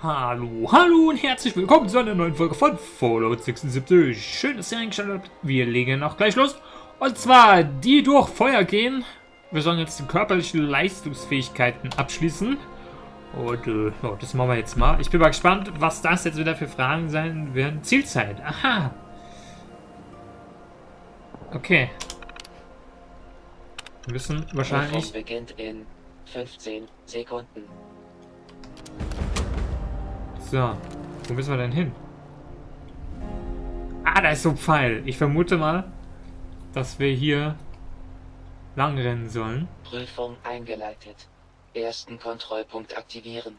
Hallo, hallo und herzlich willkommen zu einer neuen Folge von Fallout 76. Schön, dass ihr eingeschaltet habt. Wir legen auch gleich los. Und zwar die durch Feuer gehen. Wir sollen jetzt die körperlichen Leistungsfähigkeiten abschließen. Und ja, das machen wir jetzt mal. Ich bin mal gespannt, was das jetzt wieder für Fragen sein werden. Zielzeit. Aha. Okay. Wir müssen wahrscheinlich... beginnt in 15 Sekunden. So, wo müssen wir denn hin? Ah, da ist so ein Pfeil. Ich vermute mal, dass wir hier lang rennen sollen. Prüfung eingeleitet. Ersten Kontrollpunkt aktivieren.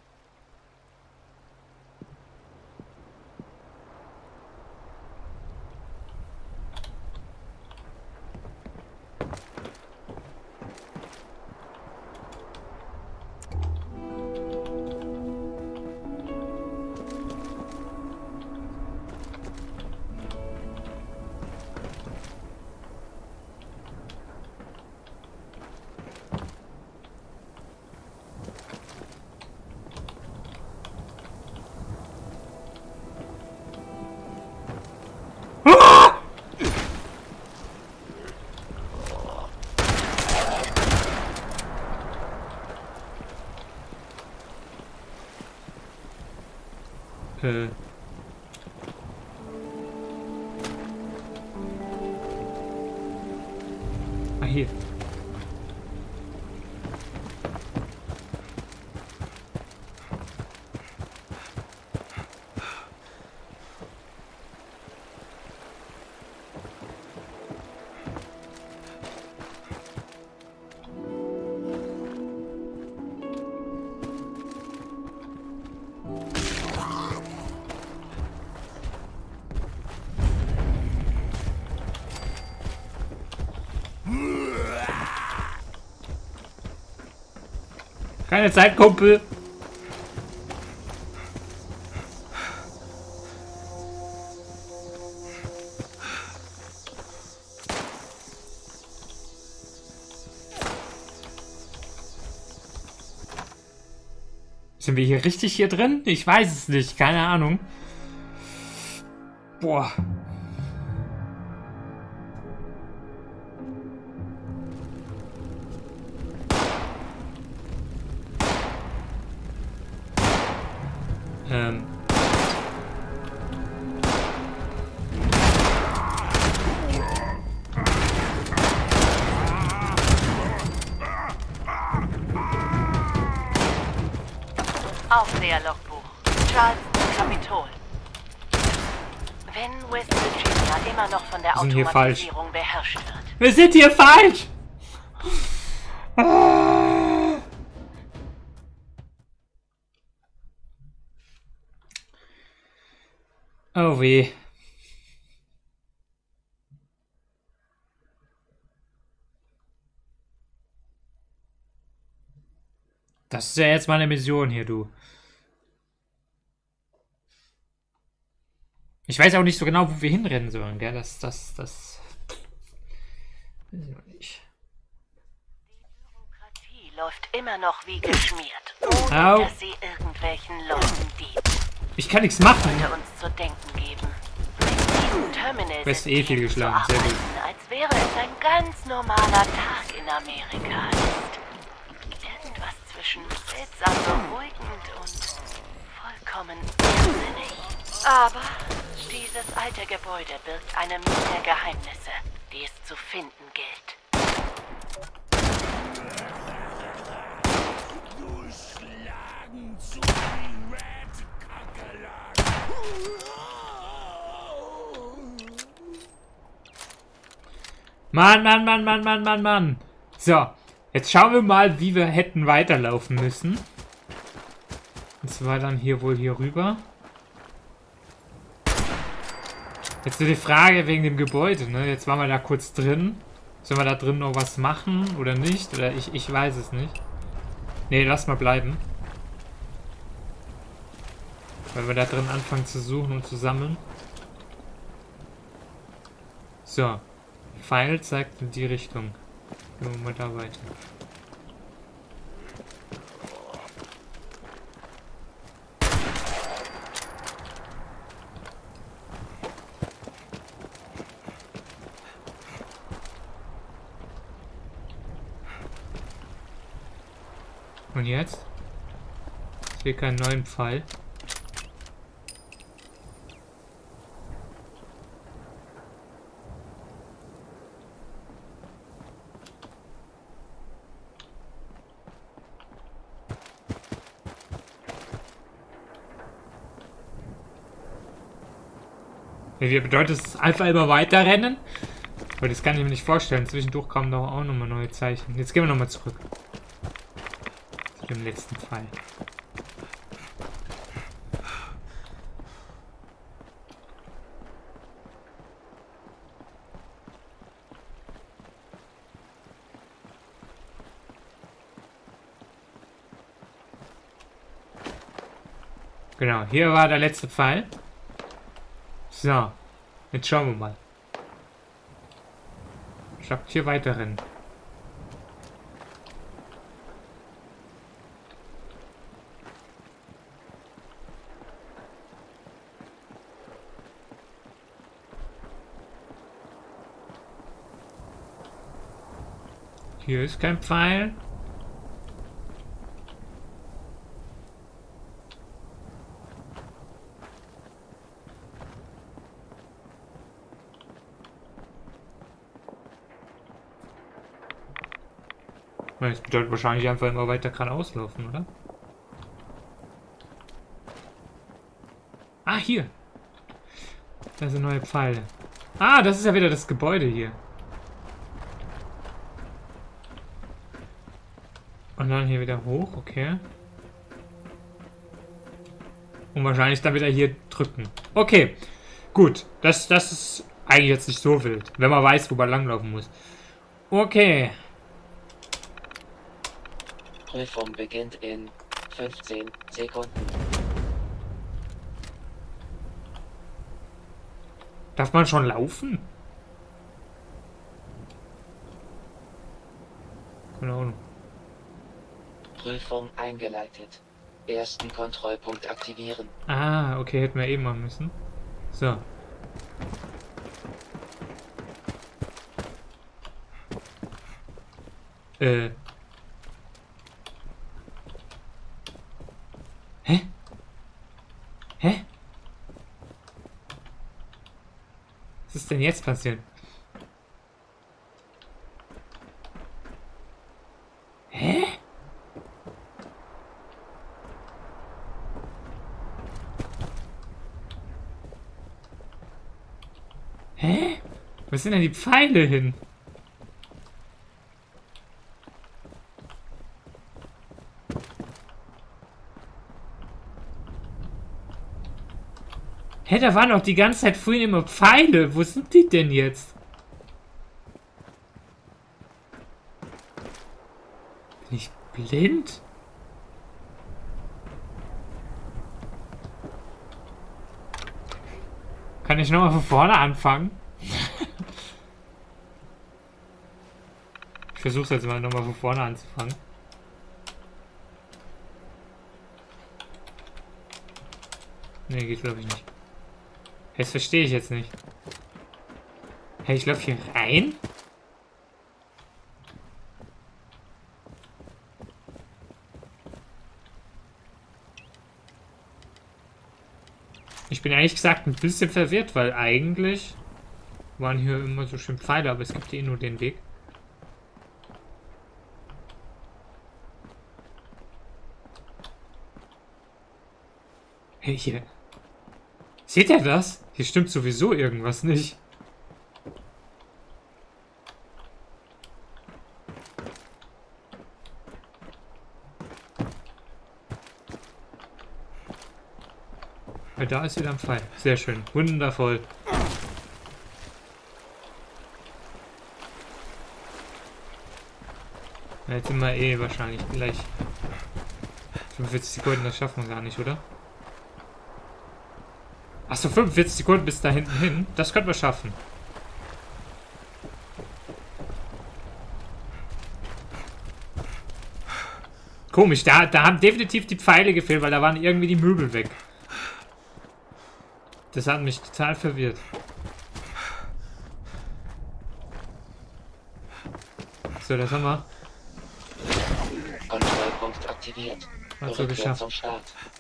Ah, hier. Keine Zeit, Kumpel. Sind wir hier richtig hier drin? Ich weiß es nicht. Keine Ahnung. Boah. Aufseherlogbuch. Charles Kapitol. Wenn West Virginia immer noch von der Automatisierung beherrscht wird. Wir sind hier falsch! Ah. Oh weh. Das ist ja jetzt mal eine Mission hier, du. Ich weiß auch nicht so genau, wo wir hinrennen sollen, gell? Das. Weiß ich noch nicht. Die Bürokratie läuft immer noch wie geschmiert, ohne dass sie irgendwelchen Leuten dient. Ich kann nichts machen. Wollte uns zu denken geben. Mit diesem Terminal Du hast eh viel geschlagen, sehr gut. als wäre es ein ganz normaler Tag in Amerika ist. Irgendwas zwischen seltsam beruhigend und vollkommen irrsinnig. Aber dieses alte Gebäude birgt eine Menge Geheimnisse, die es zu finden gilt. Durchschlagen zu den Red-Kakerlaken. Mann. So, jetzt schauen wir mal, wie wir hätten weiterlaufen müssen. Und zwar dann hier wohl hier rüber. Jetzt nur die Frage wegen dem Gebäude, ne? Jetzt waren wir da kurz drin. Sollen wir da drin noch was machen oder nicht? Oder ich weiß es nicht. Ne, lass mal bleiben. Weil wir da drin anfangen zu suchen und zu sammeln. So. Pfeil zeigt in die Richtung. Gehen wir mal da weiter. Und jetzt? Ich sehe keinen neuen Pfeil. Wie bedeutet es, Alpha immer weiterrennen? Aber das kann ich mir nicht vorstellen. Zwischendurch kamen doch auch nochmal neue Zeichen. Jetzt gehen wir nochmal zurück. Zu dem letzten Pfeil. Genau, hier war der letzte Pfeil. So, jetzt schauen wir mal. Ich hab hier weiter rennen. Hier ist kein Pfeil. Das bedeutet wahrscheinlich einfach immer weiter geradeaus laufen, oder? Ah, hier. Da sind neue Pfeile. Ah, das ist ja wieder das Gebäude hier. Und dann hier wieder hoch, okay. Und wahrscheinlich dann wieder hier drücken. Okay, gut. Das ist eigentlich jetzt nicht so wild, wenn man weiß, wo man langlaufen muss. Okay. Prüfung beginnt in 15 Sekunden. Darf man schon laufen? Keine Ahnung. Prüfung eingeleitet. Ersten Kontrollpunkt aktivieren. Ah, okay, hätten wir eben machen müssen. So. Hä? Hä? Was ist denn jetzt passiert? Hä? Hä? Wo sind denn die Pfeile hin? Hä, da waren doch die ganze Zeit vorhin immer Pfeile. Wo sind die denn jetzt? Bin ich blind? Kann ich nochmal von vorne anfangen? Ich versuche jetzt mal nochmal von vorne anzufangen. Ne, geht glaube ich nicht. Das verstehe ich jetzt nicht. Hey, ich laufe hier rein? Ich bin ehrlich gesagt ein bisschen verwirrt, weil eigentlich waren hier immer so schön Pfeile, aber es gibt hier nur den Weg. Hey, hier. Seht ihr das? Hier stimmt sowieso irgendwas nicht. Weil da ist wieder ein Pfeil. Sehr schön. Wundervoll. Ja, jetzt sind wir eh wahrscheinlich gleich 45 Sekunden, das schaffen wir gar nicht, oder? Achso, 45 Sekunden bis da hinten hin. Das könnten wir schaffen. Komisch, da haben definitiv die Pfeile gefehlt, weil da waren irgendwie die Möbel weg. Das hat mich total verwirrt. So, das haben wir. Kontrollpunkt aktiviert. aktiviert. Also Rückkehr geschafft. zum Start.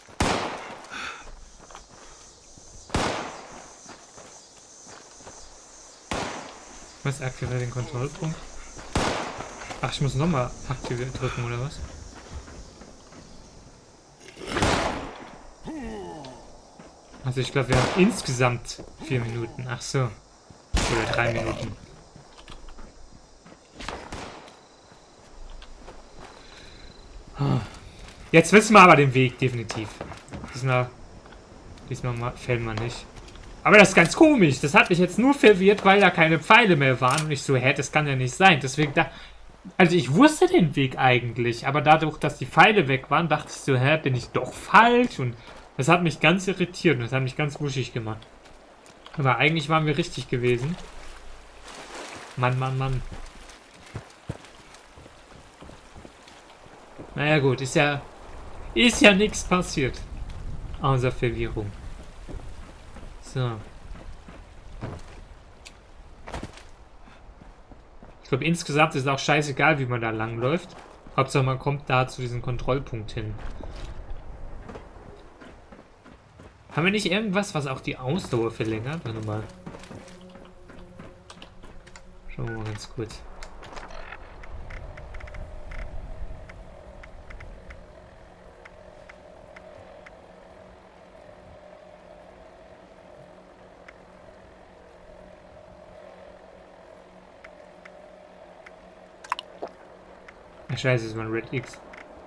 Was aktiviert den Kontrollpunkt? Ach, ich muss nochmal aktiviert drücken, oder was? Also ich glaube, wir haben insgesamt 4 Minuten. Ach so. Oder 3 Minuten. Jetzt wissen wir aber den Weg, definitiv. Diesmal fällt man nicht. Aber das ist ganz komisch. Das hat mich jetzt nur verwirrt, weil da keine Pfeile mehr waren. Und ich so, hä, das kann ja nicht sein. Deswegen also ich wusste den Weg eigentlich. Aber dadurch, dass die Pfeile weg waren, dachte ich so, hä, bin ich doch falsch? Und das hat mich ganz irritiert. Und das hat mich ganz wuschig gemacht. Aber eigentlich waren wir richtig gewesen. Mann, Mann, Mann. Naja gut, ist ja nichts passiert. Außer Verwirrung. So. Ich glaube, insgesamt ist es auch scheißegal, wie man da langläuft. Hauptsache, man kommt da zu diesem Kontrollpunkt hin. Haben wir nicht irgendwas, was auch die Ausdauer verlängert? Warte mal. Schauen wir mal ganz kurz. Ach, scheiße, es war ein Red X.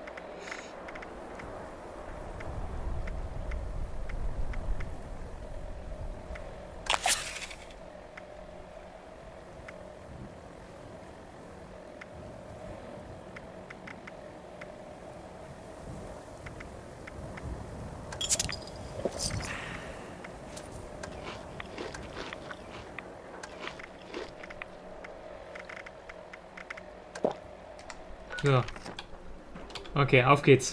So. Okay, auf geht's.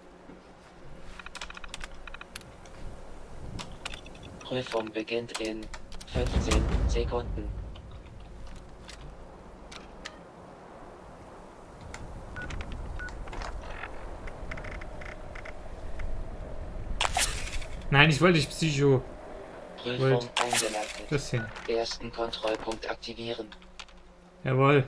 Prüfung beginnt in 15 Sekunden. Nein, ich wollte nicht Psycho. Prüfung eingeleitet. Das hin. Ersten Kontrollpunkt aktivieren. Jawohl.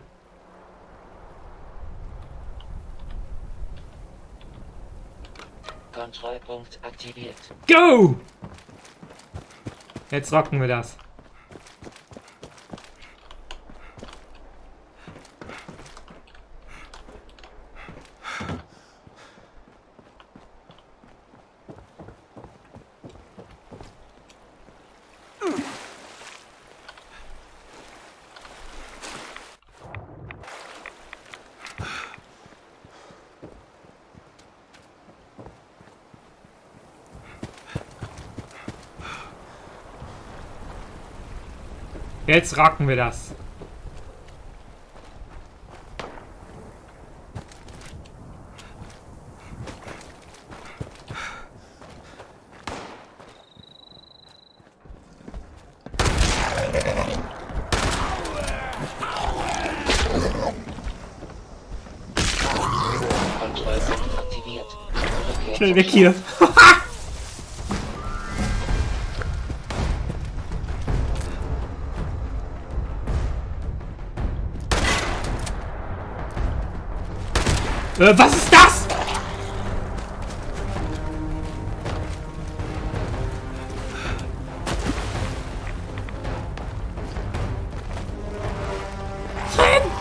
Kontrollpunkt aktiviert. Go! Jetzt rocken wir das. Jetzt rocken wir das. Kontrollpunkt aktiviert. Rückkehr Schnell zum weg hier. Was ist das? Renn!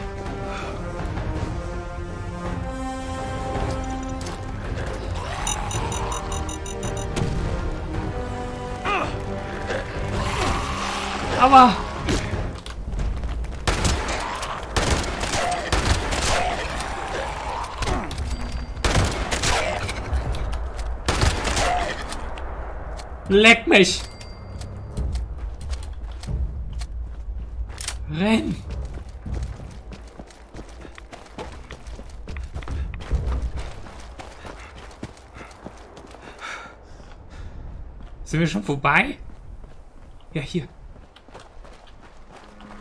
Aber... Leck mich! Renn! Sind wir schon vorbei? Ja, hier.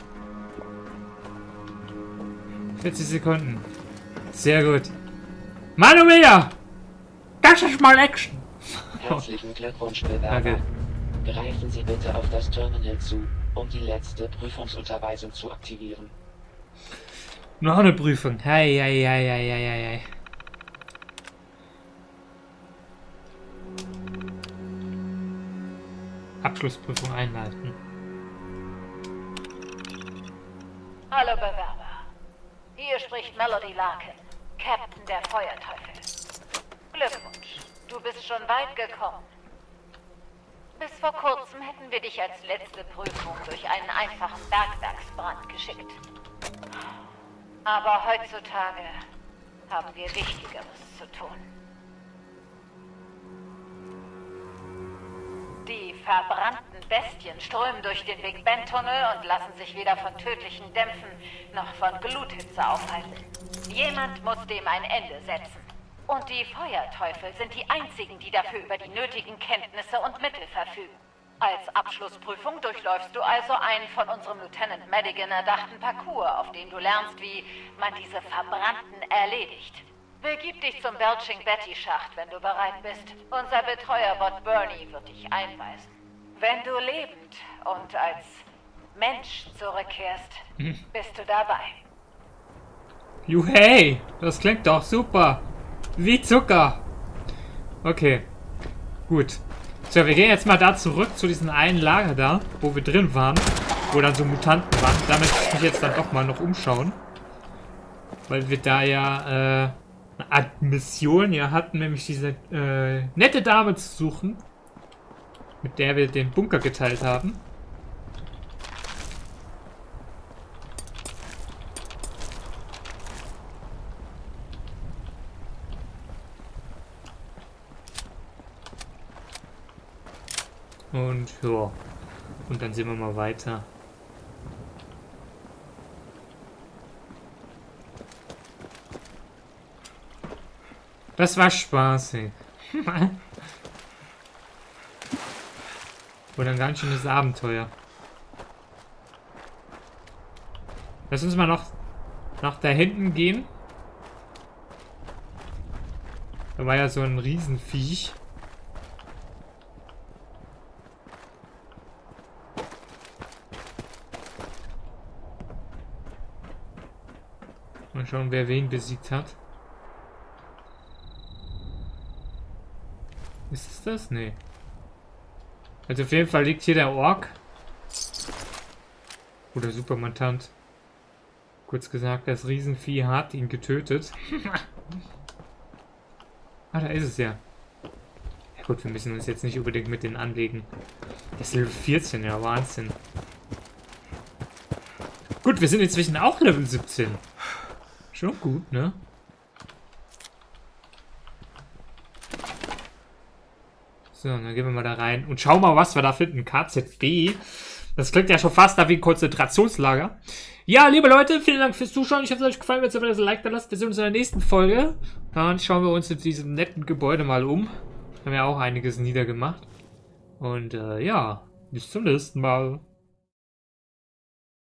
40 Sekunden. Sehr gut. Manuela! Das ist mal Action! Herzlichen Glückwunsch, Bewerber. Danke. Greifen Sie bitte auf das Terminal zu, um die letzte Prüfungsunterweisung zu aktivieren. Noch eine Prüfung. Hei, hei, hei, hei, hei, hei. Abschlussprüfung einleiten. Hallo Bewerber. Hier spricht Melody Larkin, Captain der Feuerteufel. Glückwunsch, du bist schon weit gekommen. Bis vor kurzem hätten wir dich als letzte Prüfung durch einen einfachen Bergwerksbrand geschickt. Aber heutzutage haben wir Wichtigeres zu tun. Die verbrannten Bestien strömen durch den Big Ben-Tunnel und lassen sich weder von tödlichen Dämpfen noch von Gluthitze aufhalten. Jemand muss dem ein Ende setzen. Und die Feuerteufel sind die einzigen, die dafür über die nötigen Kenntnisse und Mittel verfügen. Als Abschlussprüfung durchläufst du also einen von unserem Lieutenant Madigan erdachten Parcours, auf dem du lernst, wie man diese Verbrannten erledigt. Begib dich zum Belching Betty-Schacht, wenn du bereit bist. Unser Betreuerbot Bernie wird dich einweisen. Wenn du lebend und als Mensch zurückkehrst, bist du dabei. Juhey, das klingt doch super. Wie Zucker. Okay, gut. So, wir gehen jetzt mal da zurück zu diesem einen Lager da, wo wir drin waren, wo dann so Mutanten waren. Da möchte ich mich jetzt dann doch mal noch umschauen. Weil wir da ja eine Art Mission ja hatten, nämlich diese nette Dame zu suchen, mit der wir den Bunker geteilt haben. Und ja, und dann sehen wir mal weiter. Das war spaßig. Oder ein ganz schönes Abenteuer. Lass uns mal noch nach da hinten gehen. Da war ja so ein Riesenviech. Mal schauen, wer wen besiegt hat. Ist es das? Nee. Also auf jeden Fall liegt hier der Ork. Oder Supermutant. Kurz gesagt, das Riesenvieh hat ihn getötet. Ah, da ist es ja. Ja gut, wir müssen uns jetzt nicht unbedingt mit denen anlegen. Das ist Level 14, ja, Wahnsinn. Gut, wir sind inzwischen auch Level 17. Schon gut, ne? So, dann gehen wir mal da rein und schauen mal, was wir da finden. KZB. Das klingt ja schon fast da wie ein Konzentrationslager. Ja, liebe Leute, vielen Dank fürs Zuschauen. Ich hoffe, es hat euch gefallen. Wenn es ein Like da lasst, wir sehen uns in der nächsten Folge. Dann schauen wir uns in diesem netten Gebäude mal um. Haben ja auch einiges niedergemacht. Und ja, bis zum nächsten Mal.